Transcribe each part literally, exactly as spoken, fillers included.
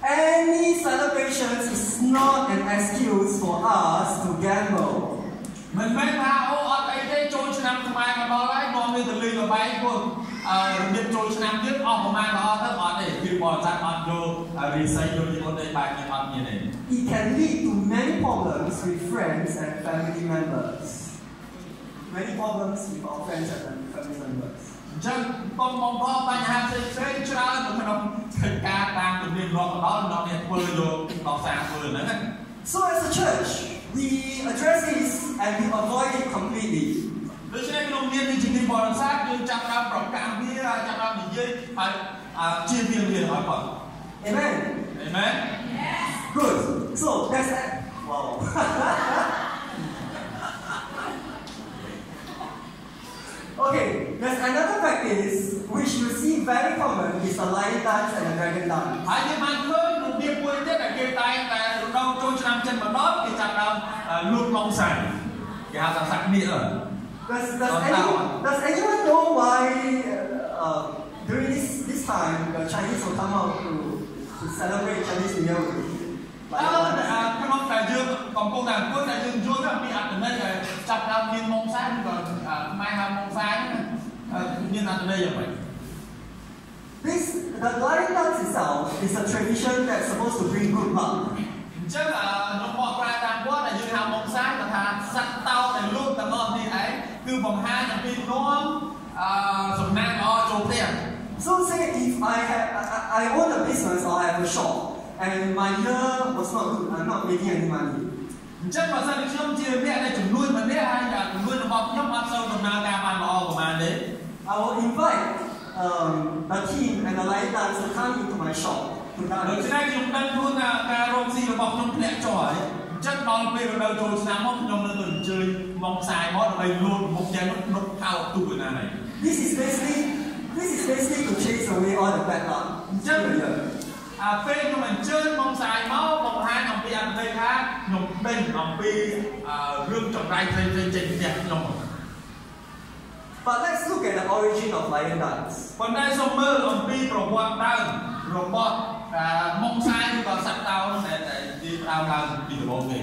any celebrations is not an excuse for us to gamble. មិនមែនថាអូអត់អីទេចូលឆ្នាំខ្មែរមកដល់ហើយនាំនេះទៅលេងល្បែងពួកអឺរបៀបចូលឆ្នាំទៀតអស់ប្រហែលល្អទៅអត់ទេគឺបរិស័ទអត់យករីស័យយកយល់ទេបែបនេះអត់មានទេ It can lead to many problems with friends and family members. Many problems with our friends and family members. អញ្ចឹងបងបងប្អូនបញ្ហាផ្សេងផ្សេងច្រើនក្នុងការតាមទំនៀមរាប់ដល់ដល់អ្នកធ្វើយកដល់សារធ្វើហ្នឹងណា So as a church, we address this and we avoid it completely. ដូច្នេះក្នុងនាមជាទីបរិស័ទយើងចាប់តាមប្រកាសវាចាប់តាមនិយាយហើយជៀសវាងវាឲ្យគាត់ Amen. Amen. Good. So that's that. Wow. Okay, there's another practice which you see very common is the lion dance and the dragon dance. ហើយយើងបានឃើញរបៀបមួយទៀតដែលគេតែងតែរដូវចូលឆ្នាំចិនម្ដងគេចាប់ដើមលូតម៉ងសាយគេហៅថាសាក់នេះ Does, does, anyone, does anyone know why uh, uh, during this, this time the Chinese will come out to, to celebrate Chinese New Year? អឺក្នុងតែយើងកំពុងតែអង្គុយតែយើងយល់ថាពីអត្តន័យដែលចាប់ដើមមានម៉ងសាយឬក៏ខ្មែរហៅម៉ងសាយហ្នឹងមានអត្តន័យយ៉ាងម៉េច This, the lion dance itself is a tradition that's supposed to bring good luck. អញ្ចឹងខ្ញុំបកប្រែតាមគាត់ដែលយើងហៅម៉ងសាយគាត់ថាសត្វតោដែលលូតទាំងអស់នេះឯងគឺបង្ហាញអំពីនាំអឺសំណាងល្អចូលផ្ទះ So say if I have I, I own a business or I have a shop and my year was not good, I'm not making any money. អញ្ចឹងបើសិនជាខ្ញុំជាអ្នកដែលជំនួយម្នាក់ហើយជំនួយរបស់ខ្ញុំអត់សូវដំណើរការបានល្អប្រហែលទេ I will invite um, the team and the lion dance to come into my shop to ដូ dance. ច្នេះខ្ញុំដឹងខ្លួនថាការរកស៊ីរបស់ខ្ញុំធ្លាក់ចុះហើយអញ្ចឹងដល់ពេលរដូវចូលឆ្នាំមកខ្ញុំនឹងទៅអញ្ជើញមកខ្សែមកដើម្បីលូតមុខយ៉ាងនោះនុតខោទូទៅណានេះ This is basically this is basically to chase away all the bad luck. អញ្ចឹងអាពេលខ្ញុំអញ្ជើញមកខ្សែមកបង្ហាញអំពីអត្ថន័យថាខ្ញុំដេញអំពីរឿងចម្រៃផ្សេងៗចេញពីផ្ទះខ្ញុំ But let's look at the origin of lion dance. ប៉ុន្តែសូមមើលអំពីប្រវត្តិដើមរបស់មកខ្សែឬក៏សត្វតោដែលនិយាយដើមឡើងពីដំបូងគេ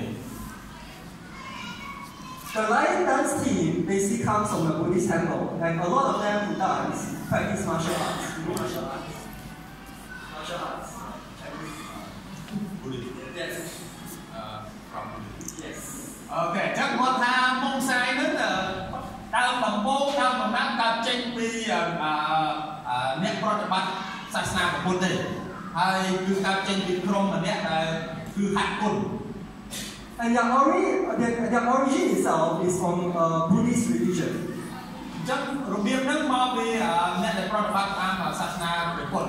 The lion dance team basically comes from the Buddhist temple, and a lot of them who dance practice martial arts. You know martial arts? Martial arts. Buddhist. Yes. Uh, from Yes. Okay, ចឹងគាត់ថាមកខ្សែហ្នឹងដើមដំបូងដើមដំណាក់កើតចេញពីអ្នកប្រតិបត្តិសាសនាពុទ្ធទេហើយគឺកើតចេញពីក្រុមម្នាក់ដែលគឺហាត់គុណ And their origin, their, their origin itself is from uh, Buddhist religion. អញ្ចឹងរបៀបហ្នឹងមកពីអ្នកដែលប្រតិបត្តិតាមសាសនាពុទ្ធ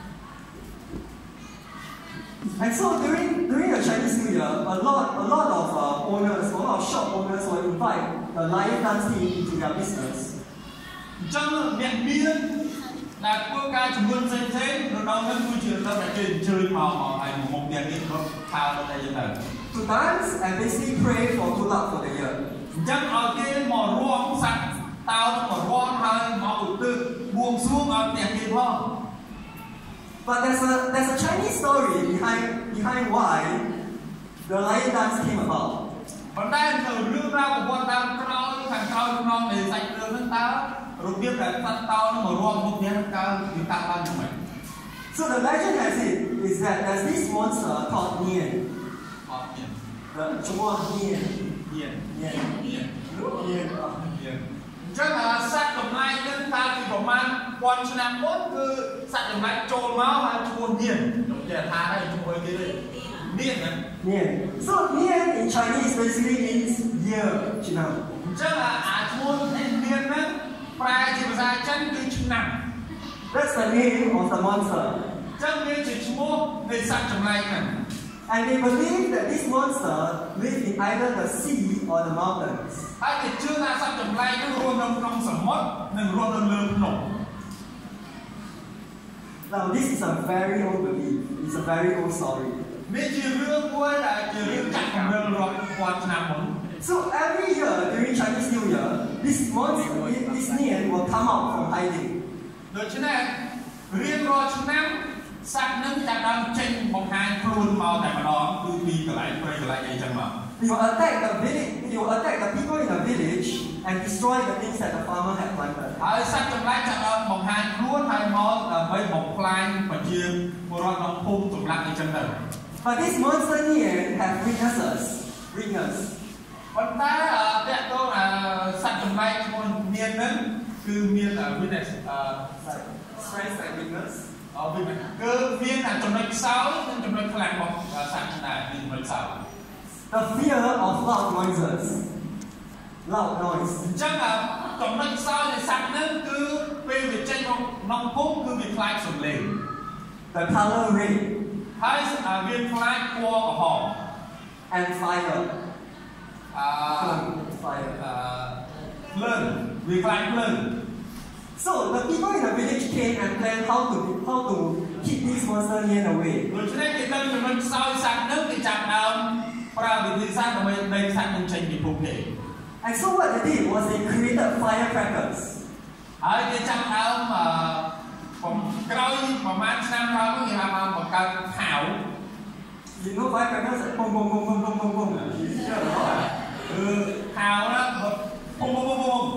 And so during during the Chinese New Year, a lot a lot of uh, owners, a lot of shop owners will invite the lion dance team into their business. អញ្ចឹងអ្នកមានដែលធ្វើការជំនួយផ្សេងផ្សេងៗរដូវហ្នឹងគឺជារដូវដែលគេអញ្ជើញមកមកហើយមកទាំងនេះរត់ខោទៅយ៉ាងទៅ To dance and basically pray for good luck for the year. អញ្ចឹងឲ្យគេមករួមសัตว์តោមករួមហើយមកឧទ្ទិសបួងសួងឲ្យទាំងគេផង But there's a there's a Chinese story behind behind why the lion dance came about. ប៉ុន្តែនៅរឿងរ៉ាវប្រវត្តិដើមក្រោយខាងក្រោយក្នុងនៃសាច់រឿងហ្នឹងតើរបៀបដែលសត្វតោនឹងមករួមមុខនេះកើតវាកើតឡើងយ៉ាងម៉េច So the legend has it is that there's this monster called Nian. អត់មាន The Chua Nian. មាន Nian. មាន Nian. មានអញ្ចឹងសត្វចម្លែកនឹងតាំងពីប្រហែលពាន់ឆ្នាំមុនគឺសត្វចម្លែកចូលមកហើយឈ្មោះញៀនខ្ញុំចេះថាហើយឈ្មោះគេញៀនហ្នឹង Nian. So Nian in Chinese basically means year. ឆ្នាំអញ្ចឹងអាឈ្មោះញៀនហ្នឹងប្រែជាភាសាចិនគឺឆ្នាំ That's the name of the monster. អញ្ចឹងវាជាឈ្មោះនៃសត្វចម្លែកហ្នឹង And they believe that this monster lives in either the sea or the mountains. ហើយគេជឿថាសត្វចម្លែកហ្នឹងរស់នៅក្នុងសមុទ្រនិងរស់នៅលើភ្នំ Now this is a very old belief. It's a very old story. នេះជារឿងមួយដែលជារឿងចាក់កម្រិលរាប់ពាន់ឆ្នាំមុន So every year during Chinese New Year, this monster, this Nian will come out from hiding. ដូច្នេះរៀងរាល់ឆ្នាំសសាច់នឹងចាប់ដើមចេញបង្ហាញខ្លួនមកតែម្ដងគឺពីកន្លែងព្រៃកន្លែងអីចឹងមក He will attack the village, he will attack the people in the village and destroy the things that the farmer had planted. ហើយសត្វចម្លែកចាប់ដើមបង្ហាញខ្លួនហើយមកដើម្បីបំផ្លាញប្រជាពលរដ្ឋក្នុងភូមិចម្លាក់អីចឹងទៅ But this monster here have weaknesses, weakness. ប៉ុន្តែតើតើសត្វចម្លែកឈ្មោះមាននឹងគឺមាន weakness strength and weakness អឺគឺមានចំណុចខ្សោយនិងចំណុចខ្លាំងរបស់សត្វដែរមានចំណុចខ្សោយ The fear of loud noises. Loud noise. អញ្ចឹងចំណុចខ្សោយនៃសត្វនឹងគឺពេលវាចេញមកក្នុងភូមិគឺវាខ្លាចសំឡេង The color red. ហើយវាខ្លាចពណ៌ក្រហម And fire. អឺ fire. អឺភ្លើងវាខ្លាចភ្លើង So the people in the village came and planned how to how to keep this monster near the way. ដូច្នេះគេទៅចំណុចខ្សោយសត្វនឹងគេចាប់ដើមប្រើវិធីសាស្ត្រដើម្បីដេញសត្វនឹងចេញពីភូមិគេ And so what they did was they created firecrackers. ហើយគេចាប់ដើមអឺក្រោយប្រហែលឆ្នាំក្រោយគេបានបង្កើតខោ You know firecrackers? Boom boom boom boom boom boom boom. គឺខោណាបូមបូមបូម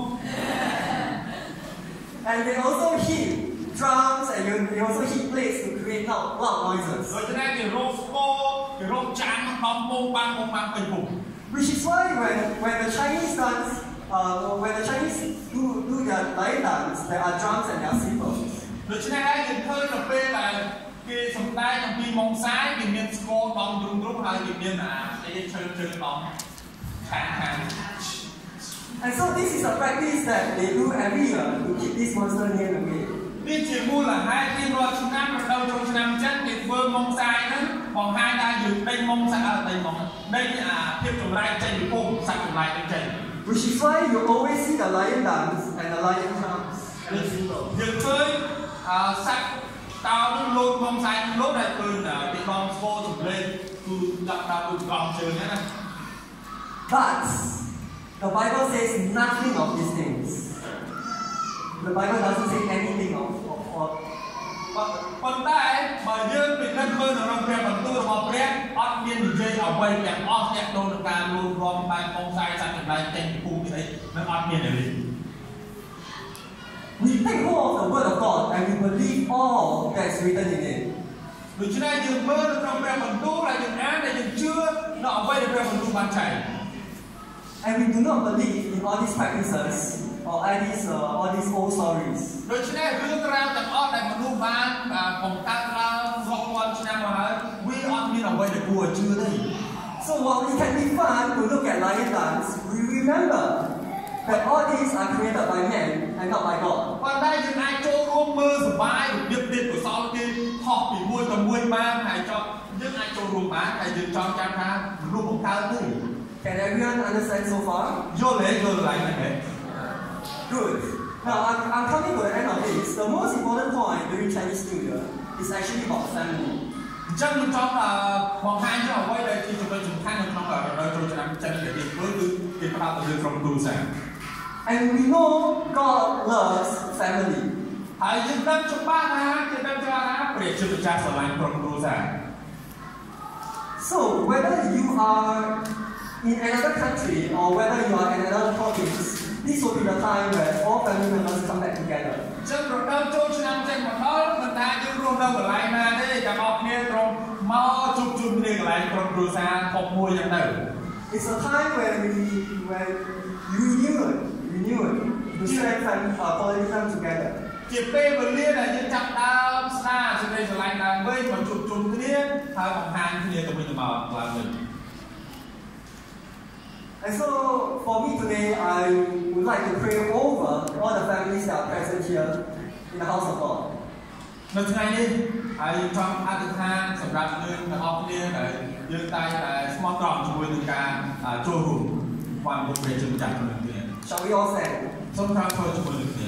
And they also hit drums and they also hit plates to create loud, loud noises. ដូច្នេះគេរកស្គរគេរកចានដំបូងបាំងបូមបាំងពេញភូមិ Which is why when when the Chinese dance, uh, when the Chinese do do their lion dance, there are drums and there are cymbals. ដូច្នេះហើយយើងឃើញនៅពេលដែលគេសម្ដែងអំពីម៉ុងសាយគេមានស្គរដំទ្រុងទ្រុងហើយគេមានអាអីជើងជើងដំខាងខាង And so this is a practice that they do every year to keep this monster near the way. នេះជាមូលហេតុទីរាល់ឆ្នាំរដូវចូលឆ្នាំចិនគេធ្វើម៉ុងសាយហ្នឹងបង្ហាញថាយើងដេញម៉ុងសាយអត់ដេញម៉ុងដេញអាភាពចម្លែកចេញពីភូមិសត្វចម្លែកទៅចេញ Which is why you always see the lion dance and the lion drums and the cymbals. យើងឃើញអឺសត្វតោនឹងលោតម៉ុងសាយលោតហើយឃើញទីបងស្គរចម្លែកគឺដាក់ដល់ដូចកងជើងហ្នឹងណា But the Bible says nothing of these things. The Bible doesn't say anything of of, of ប៉ុន្តែបើយើងពិនិត្យមើលនៅក្នុងព្រះបន្ទូលរបស់ព្រះអត់មាននិយាយអ្វីទាំងអស់ទាក់ទងនឹងការលូតលាស់បែបម៉ុងសាយសត្វចម្លែកចេញពីភូមិស្អីនឹងអត់មានទេ We take hold of the word of God and we believe all that's written in it. ដូច្នេះយើងមើលនៅក្នុងព្រះបន្ទូលហើយយើងអានហើយយើងជឿនៅអ្វីដែលព្រះបន្ទូលបានចែង And we do not believe in all these practices or all these uh, all these old stories. ដូច្នេះរឿងរ៉ាវទាំងអស់ដែលមនុស្សបានបង្កើតឡើងរាប់ពាន់ឆ្នាំមកហើយវាអត់មានអ្វីដែលគួរឲ្យជឿទេ So while it can be fun to look at lion dance, we remember that all these are created by men and not by God. ប៉ុន្តែយើងអាចចូលរួមមើលសប្បាយរបៀបទៀតកុសលគេហោះពីមួយទៅមួយបានហើយចោះយើងអាចចូលរួមបានហើយយើងចង់ចាំថាមនុស្សបង្កើតទេ Can everyone understand so far? យល់ទេយល់ឡើងហ្នឹងទេ Good. Now I'm, I'm coming to the end of this. The most important point during Chinese New Year is actually about family. អញ្ចឹងខ្ញុំចង់បង្ហាញនៅអ្វីដែលជាចំណុចសំខាន់នៅក្នុងរដូវចូលឆ្នាំចិនដែលគេធ្វើគឺគេផ្ដោតទៅលើក្រុមគ្រួសារ And we know God loves family. ហើយយើងដឹងច្បាស់ថាគេដឹងថាព្រះជាម្ចាស់ស្រឡាញ់ក្រុមគ្រួសារ So whether you are in another country or whether you are in another province, this will be the time where all family members come back together. ចឹងរដូវចូលឆ្នាំចិនមកដល់មិនថាយើងរស់នៅកន្លែងណាទេទាំងអស់គ្នាក្រុមមកជួបជុំគ្នាកន្លែងក្រុមគ្រួសារធំមួយយ៉ាងទៅ It's a time where we where you renew it, renew it to strengthen our quality time together. ជាពេលវេលាដែលយើងចាប់ដើមស្ដារសេចក្តីស្រឡាញ់ឡើងវិញមកជួបជុំគ្នាហើយបង្ហាញគ្នាទៅវិញទៅមកឡើងវិញ And so for me today, I would like to pray over all the families that are present here in the house of God. នៅថ្ងៃនេះហើយចង់អធិដ្ឋានសម្រាប់យើងទាំងអស់គ្នាដែលយើងតែតែស្មោះត្រង់ជាមួយនឹងការចូលរួមបានពុទ្ធព្រះជាម្ចាស់ក្នុងគ្នា Shall we all stand? សូមតាមធ្វើជាមួយនឹង